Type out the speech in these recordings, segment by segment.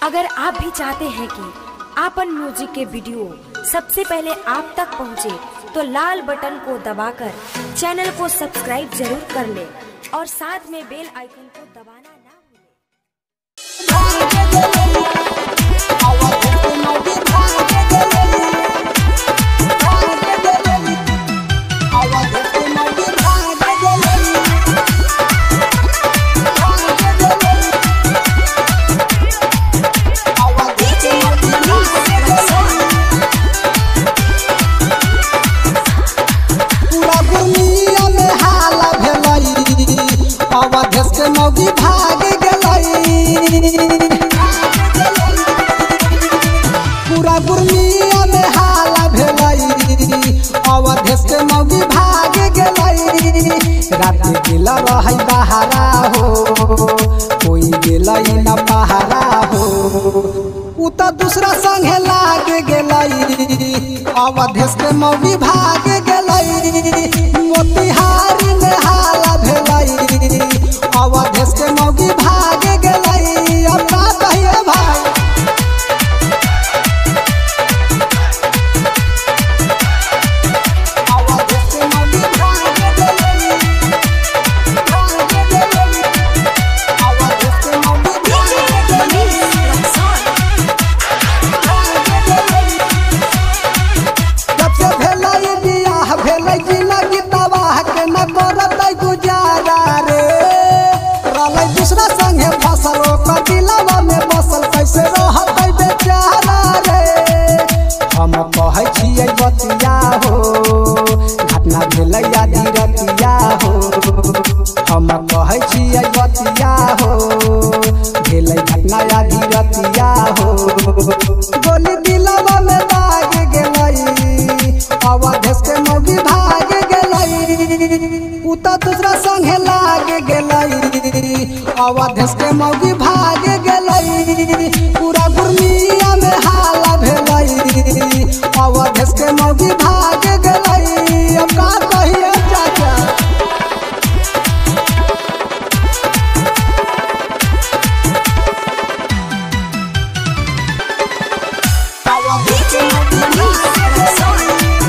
अगर आप भी चाहते हैं कि आपन म्यूजिक के वीडियो सबसे पहले आप तक पहुंचे, तो लाल बटन को दबाकर चैनल को सब्सक्राइब जरूर कर ले और साथ में बेल आइकन को दबाना ना भूलें। अवधेश के मौगी भाग गई, पूरा गुरमिया में हाला भेलई। अवधेश के मौगी भाग गई, रात गेल रही बहारा हो, कोई गेलई न पहारा हो। उ तो दूसरा संगे लाग गई, अवधेश के मौगी भाग गई। मोतिहारी में हाला भेलई, अवधेश के मौगी भाग गई। अब का कहिए भाई, अवधेश के मौगी भाग गई, अवधेश के मौगी भाग गई। जब से भेलई बियाह भेलई जिंदगी तबाह के न करतै गुजारा रे। रलै दूसरा संगे फसल ओकर दिलवा में बसल, कैसे रहतै बेचारा रे। हम कहै छियै बतिया हो, घटना भेलै आधी रतिया हो। हम कहै छियै बतिया हो, भेलै घटना आधी रतिया हो। गोली दिलवा में दाग गेलै, अवधेश के मौगी भाग गेलै। उ तो दूसरा संगे लाग गेलै, अवधेश के मौगी भाग गेलै। पूरा गुरमिया में हाला भेलै, अवधेश के मौगी भाग गेलै। अब का कहिए चाचा, अवधेश के मौगी भाग गेलै।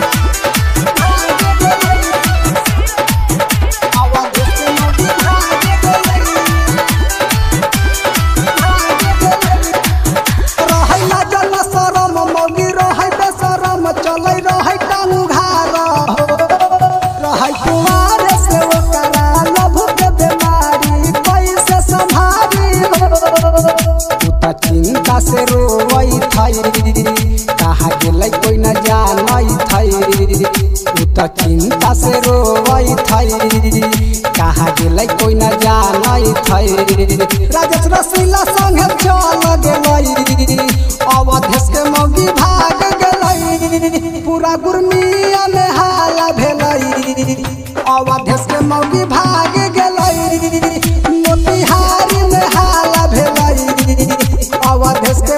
चिंता से रोई थई, कहाँ गेलै कोई न जानै थई। उ तो चिंता से रोई थई, कहाँ गेलै कोई न जानै थई। राजेश रसीला संगे चल गेलै, अवधेश के मौगी भाग गेलै। पूरा गुरमिया में हाला भेलै, अवधेश के मौगी भाग गेलै। मोतिहारी में हाला भेलै, अवधेश के